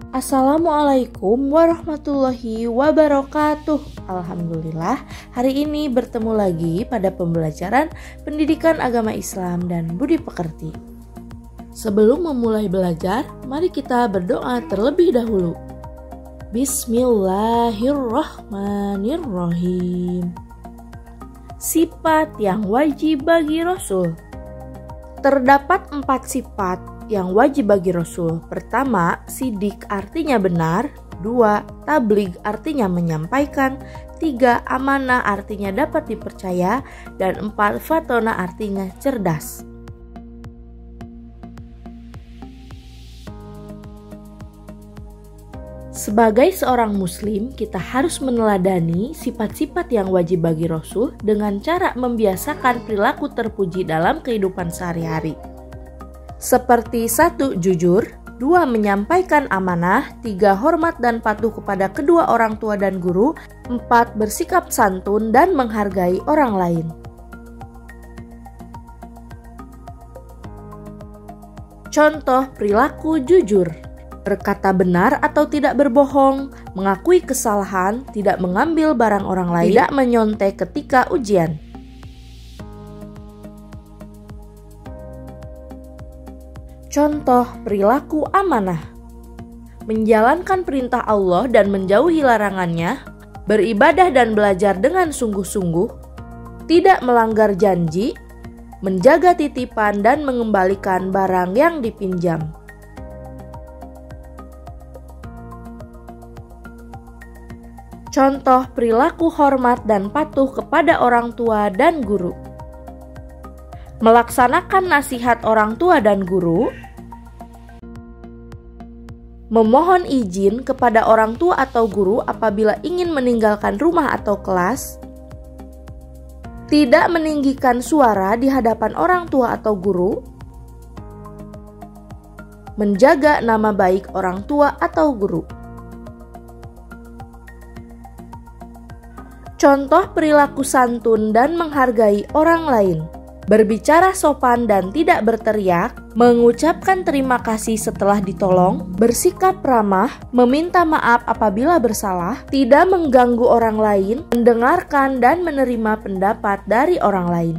Assalamualaikum warahmatullahi wabarakatuh. Alhamdulillah, hari ini bertemu lagi pada pembelajaran pendidikan agama Islam dan budi pekerti. Sebelum memulai belajar, mari kita berdoa terlebih dahulu. Bismillahirrahmanirrahim. Sifat yang wajib bagi Rasul. Terdapat 4 sifat yang wajib bagi Rasul. Pertama, sidik artinya benar. 2, tabligh artinya menyampaikan. 3, amanah artinya dapat dipercaya. Dan 4, fatona artinya cerdas. Sebagai seorang muslim, kita harus meneladani sifat-sifat yang wajib bagi Rasul dengan cara membiasakan perilaku terpuji dalam kehidupan sehari-hari. Seperti 1, jujur, 2, menyampaikan amanah, 3, hormat dan patuh kepada kedua orang tua dan guru, 4, bersikap santun dan menghargai orang lain. Contoh perilaku jujur: berkata benar atau tidak berbohong, mengakui kesalahan, tidak mengambil barang orang lain, tidak menyontek ketika ujian. Contoh perilaku amanah: menjalankan perintah Allah dan menjauhi larangannya, beribadah dan belajar dengan sungguh-sungguh, tidak melanggar janji, menjaga titipan dan mengembalikan barang yang dipinjam. Contoh perilaku hormat dan patuh kepada orang tua dan guru: melaksanakan nasihat orang tua dan guru, memohon izin kepada orang tua atau guru apabila ingin meninggalkan rumah atau kelas, tidak meninggikan suara di hadapan orang tua atau guru, menjaga nama baik orang tua atau guru. Contoh perilaku santun dan menghargai orang lain: berbicara sopan dan tidak berteriak, mengucapkan terima kasih setelah ditolong, bersikap ramah, meminta maaf apabila bersalah, tidak mengganggu orang lain, mendengarkan dan menerima pendapat dari orang lain.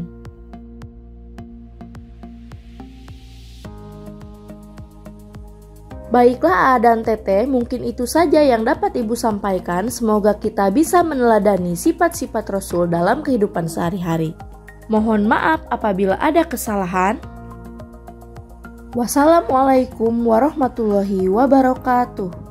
Baiklah A dan Teteh, mungkin itu saja yang dapat Ibu sampaikan. Semoga kita bisa meneladani sifat-sifat Rasul dalam kehidupan sehari-hari. Mohon maaf apabila ada kesalahan. Wassalamualaikum warahmatullahi wabarakatuh.